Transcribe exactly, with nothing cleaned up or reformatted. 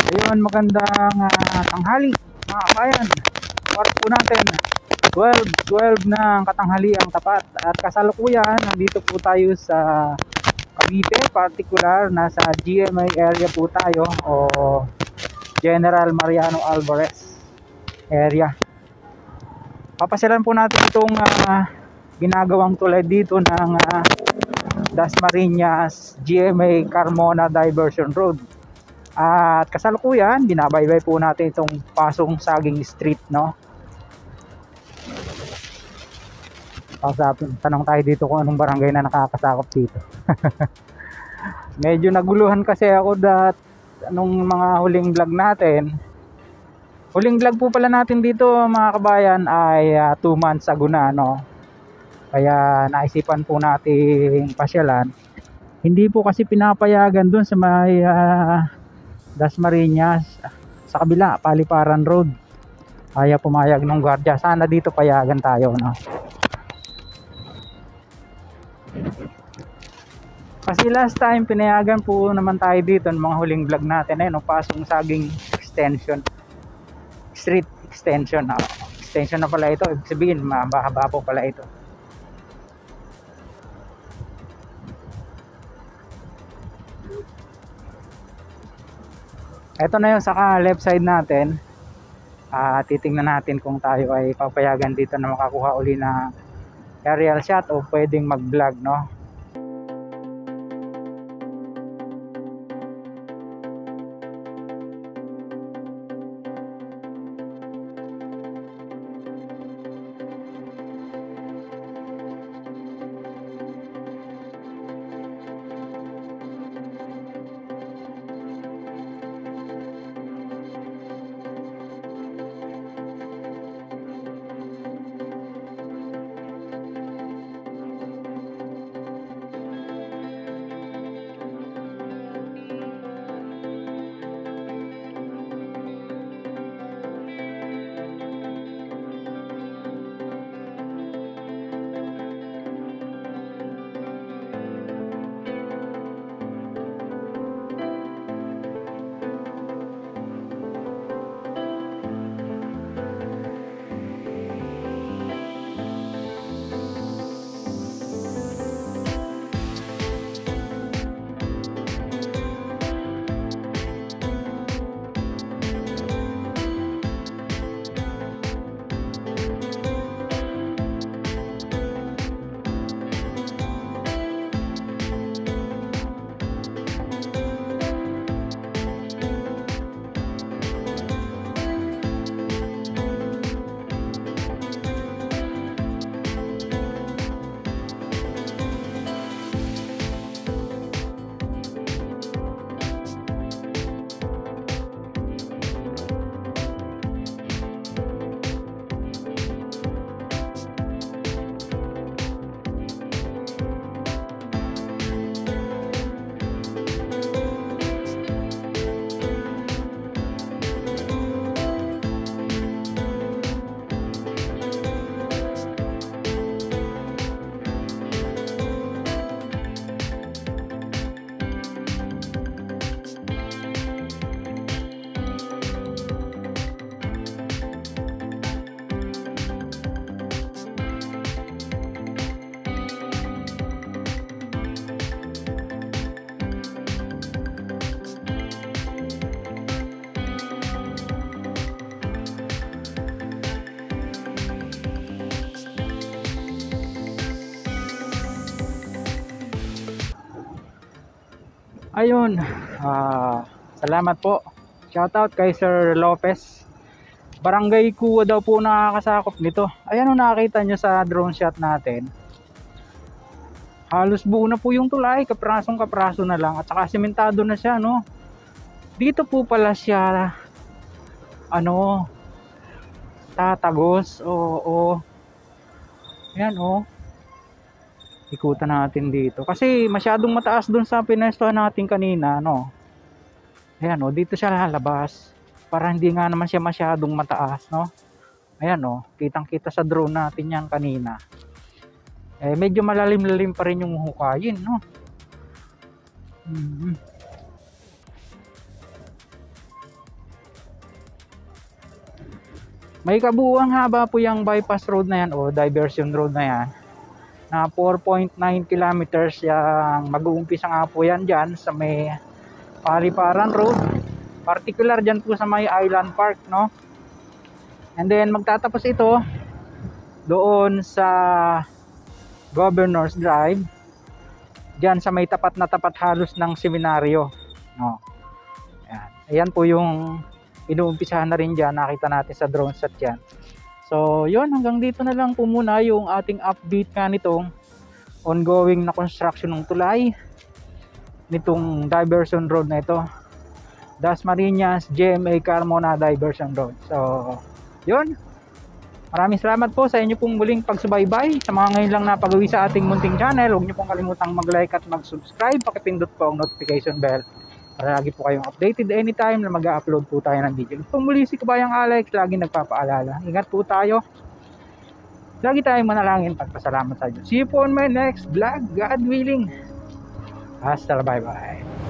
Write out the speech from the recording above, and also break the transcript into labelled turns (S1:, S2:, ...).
S1: Ayun, magandang uh, tanghali mga kabayan. Oras po natin twelve twelve ng katanghali ang tapat. At kasalukuyan, nandito po tayo sa Cavite, particular nasa G M A area po tayo, o General Mariano Alvarez area. Papasyalan po natin itong uh, ginagawang tulad dito ng uh, Dasmariñas G M A Carmona Diversion Road. At kasalukuyan, binabaybay po natin itong Pasong Saging Street, no? Pasapin, tanong tayo dito kung anong barangay na nakakasakop dito. Medyo naguluhan kasi ako dat anong mga huling vlog natin. Huling vlog po pala natin dito mga kabayan ay two months ago na, no? Kaya naisipan po nating pasyalan. Hindi po kasi pinapayagan dun sa may uh, Dasmariñas, sa kabila, Paliparan Road. Kaya pumayag ng gwardiya. Sana dito payagan tayo, no? Kasi last time pinayagan po naman tayo dito ng mga huling vlog natin, eh, no? Pasong Saging Extension Street Extension, no? Extension na pala ito, ibig sabihin mahaba po pala ito. Ito na yung saka left side natin. Uh, titingnan natin kung tayo ay papayagan dito na makakuha uli na aerial shot o pwedeng mag vlog, no? Ayun, uh, salamat po. Shoutout kay Sir Lopez. Barangay Kuwa daw po nakakasakop nito. Ayan o, nakakita nyo sa drone shot natin. Halos buo na po yung tulay, kaprasong kapraso na lang. At saka sementado na siya, no? Dito po pala siya ano tatagos. Oo, ayan o. Ikutan natin dito kasi masyadong mataas dun sa pinestuhan natin kanina, no? Ayan o, dito siya lalabas para hindi nga naman siya masyadong mataas, no? Ayan o, kitang kita sa drone natin yan kanina. Eh medyo malalim-lalim pa rin yung hukayin, no? Mm-hmm. May kabuuang haba po yung bypass road na yan o diversion road na yan na four point nine kilometers. Yung mag-uumpisa nga po yan dyan sa may Paliparan Road, particular dyan po sa may Island Park, no? And then magtatapos ito doon sa Governor's Drive, dyan sa may tapat na tapat halos ng seminaryo, no? Ayan, ayan po yung inuumpisahan na rin dyan, nakita natin sa drone shot dyan. So yun, hanggang dito na lang po muna yung ating update ka nitong ongoing na construction ng tulay nitong diversion road na ito, Dasmariñas G M A Carmona Diversion Road. So yun, maraming salamat po sa inyo pong muling pagsubaybay. Sa mga ngayon lang napagawi sa ating munting channel, huwag niyo pong kalimutang mag-like at mag-subscribe, pakipindot po ang notification bell para lagi po kayong updated anytime na mag-upload po tayo ng video. Ito muli si Kabayang Alex, lagi nagpapaalala, ingat po tayo, lagi tayong manalangin, pagpasalamat sa Diyos. See you po on my next vlog, God willing. Hasta, bye bye.